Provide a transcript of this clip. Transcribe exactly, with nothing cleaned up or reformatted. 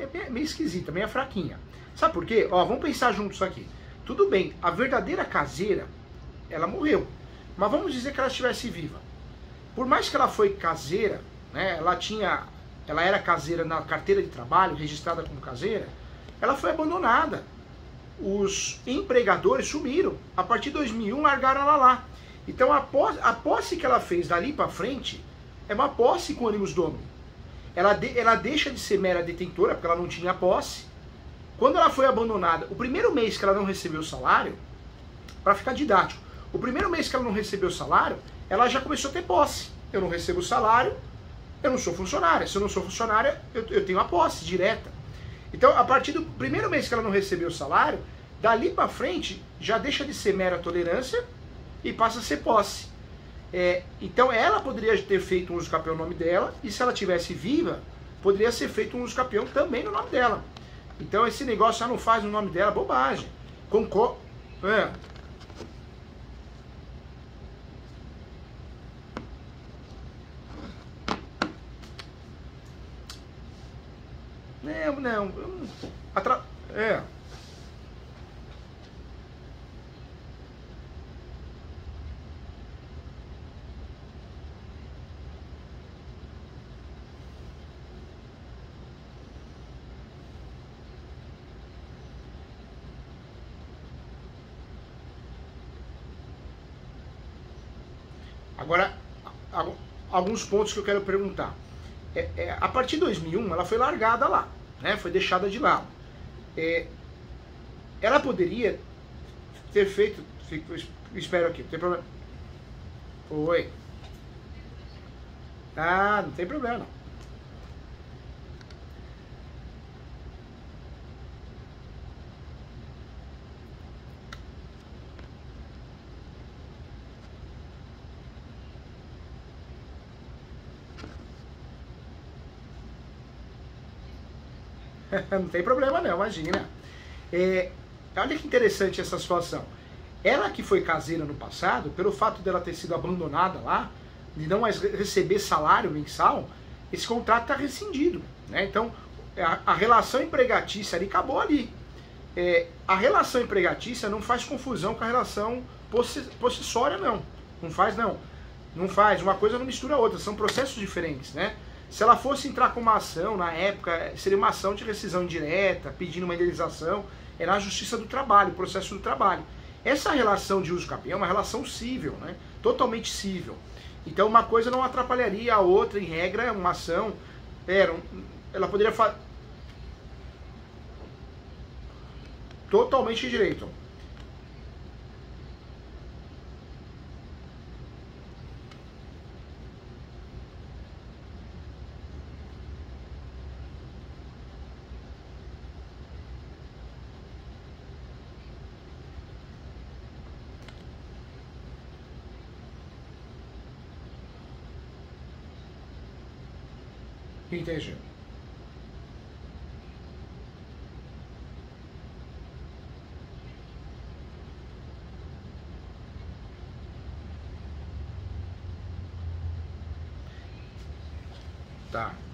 é meio esquisita, meio fraquinha. Sabe por quê? Ó, vamos pensar juntos aqui. Tudo bem, a verdadeira caseira, ela morreu. Mas vamos dizer que ela estivesse viva. Por mais que ela foi caseira, né, ela tinha, ela era caseira na carteira de trabalho, registrada como caseira, ela foi abandonada. Os empregadores sumiram. A partir de dois mil e um largaram ela lá. Então a posse, a posse que ela fez dali para frente é uma posse com ânimos domini. Ela, de, ela deixa de ser mera detentora, porque ela não tinha posse. Quando ela foi abandonada, o primeiro mês que ela não recebeu o salário, para ficar didático, o primeiro mês que ela não recebeu o salário, ela já começou a ter posse. Eu não recebo o salário, eu não sou funcionária. Se eu não sou funcionária, eu, eu tenho a posse direta. Então, a partir do primeiro mês que ela não recebeu o salário, dali para frente, já deixa de ser mera tolerância e passa a ser posse. É, então, ela poderia ter feito um uso capião no nome dela, e se ela tivesse viva, poderia ser feito um uso capião também no nome dela. Então, esse negócio já não faz no nome dela, bobagem. Concordo. É. Não, não. Atra... É. Agora, alguns pontos que eu quero perguntar. É, é, a partir de dois mil e um, ela foi largada lá, né? Foi deixada de lado. É, ela poderia ter feito... Espero aqui, não tem problema. Oi. Ah, não tem problema não. Não tem problema não, imagina. É, olha que interessante essa situação. Ela que foi caseira no passado, pelo fato dela ter sido abandonada lá, de não mais receber salário mensal, esse contrato está rescindido, né? Então, a, a relação empregatícia ali acabou ali. É, a relação empregatícia não faz confusão com a relação possessória, não. Não faz, não. Não faz. Uma coisa não mistura a outra. São processos diferentes, né? Se ela fosse entrar com uma ação, na época, seria uma ação de rescisão indireta, pedindo uma indenização, é na Justiça do Trabalho, processo do trabalho. Essa relação de uso capião é uma relação cível, né? Totalmente cível. Então uma coisa não atrapalharia a outra, em regra, uma ação, era, ela poderia fazer... Totalmente direito. Entendi. Tá.